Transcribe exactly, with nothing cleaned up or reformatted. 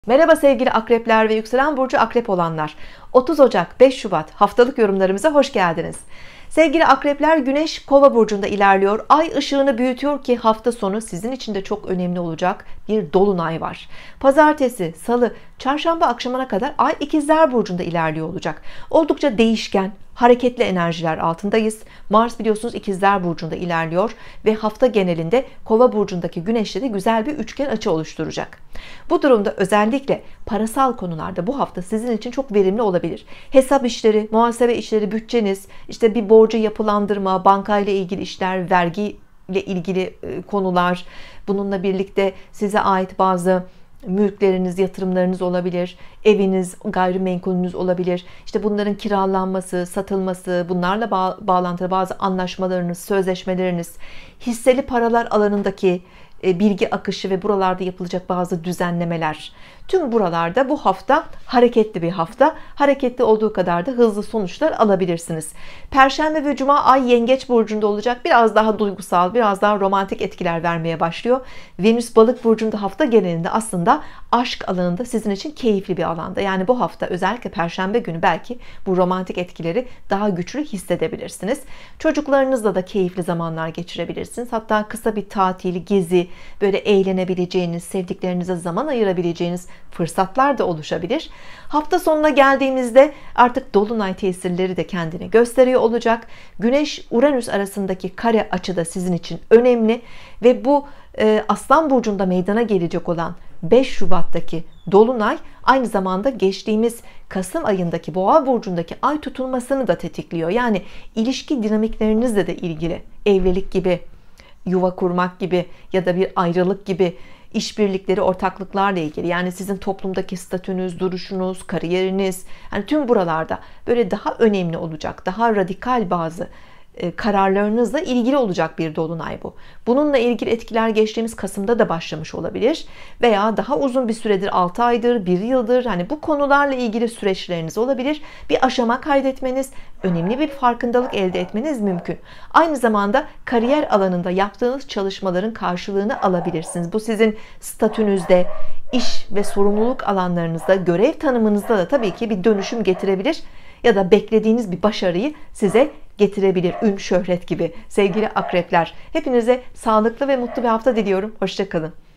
Merhaba sevgili akrepler ve yükselen burcu akrep olanlar. otuz Ocak beş Şubat haftalık yorumlarımıza hoş geldiniz. Sevgili akrepler, Güneş Kova burcunda ilerliyor. Ay ışığını büyütüyor ki hafta sonu sizin için de çok önemli olacak bir dolunay var. Pazartesi, Salı, Çarşamba akşamına kadar Ay İkizler burcunda ilerliyor olacak. Oldukça değişken, hareketli enerjiler altındayız. Mars biliyorsunuz İkizler burcunda ilerliyor ve hafta genelinde Kova burcundaki Güneş'le de güzel bir üçgen açı oluşturacak. Bu durumda özellikle parasal konularda bu hafta sizin için çok verimli olabilir. Hesap işleri, muhasebe işleri, bütçeniz, işte bir borcu yapılandırma, bankayla ilgili işler, vergi ile ilgili konular, bununla birlikte size ait bazı mülkleriniz, yatırımlarınız olabilir, eviniz, gayrimenkulünüz olabilir. İşte bunların kiralanması, satılması, bunlarla bağ bağlantılı bazı anlaşmalarınız, sözleşmeleriniz, hisseli paralar alanındaki bilgi akışı ve buralarda yapılacak bazı düzenlemeler. Tüm buralarda bu hafta hareketli bir hafta. Hareketli olduğu kadar da hızlı sonuçlar alabilirsiniz. Perşembe ve Cuma Ay Yengeç burcunda olacak. Biraz daha duygusal, biraz daha romantik etkiler vermeye başlıyor. Venüs Balık burcunda hafta genelinde aslında aşk alanında sizin için keyifli bir alanda. Yani bu hafta özellikle Perşembe günü belki bu romantik etkileri daha güçlü hissedebilirsiniz. Çocuklarınızla da keyifli zamanlar geçirebilirsiniz. Hatta kısa bir tatil, gezi, böyle eğlenebileceğiniz, sevdiklerinize zaman ayırabileceğiniz fırsatlar da oluşabilir. Hafta sonuna geldiğimizde artık dolunay tesirleri de kendini gösteriyor olacak. Güneş Uranüs arasındaki kare açı da sizin için önemli ve bu e, Aslan burcunda meydana gelecek olan beş Şubat'taki dolunay aynı zamanda geçtiğimiz Kasım ayındaki Boğa burcundaki ay tutulmasını da tetikliyor. Yani ilişki dinamiklerinizle de ilgili, evlilik gibi, yuva kurmak gibi ya da bir ayrılık gibi, işbirlikleri, ortaklıklarla ilgili, yani sizin toplumdaki statünüz, duruşunuz, kariyeriniz, yani tüm buralarda böyle daha önemli olacak, daha radikal bazı kararlarınızla ilgili olacak bir dolunay bu. Bununla ilgili etkiler geçtiğimiz Kasım'da da başlamış olabilir veya daha uzun bir süredir, altı aydır, bir yıldır, hani bu konularla ilgili süreçleriniz olabilir. Bir aşama kaydetmeniz, önemli bir farkındalık elde etmeniz mümkün. Aynı zamanda kariyer alanında yaptığınız çalışmaların karşılığını alabilirsiniz. Bu sizin statünüzde, iş ve sorumluluk alanlarınızda, görev tanımınızda da tabii ki bir dönüşüm getirebilir ya da beklediğiniz bir başarıyı size getirebilir. Ün, şöhret gibi. Sevgili akrepler, hepinize sağlıklı ve mutlu bir hafta diliyorum. Hoşça kalın.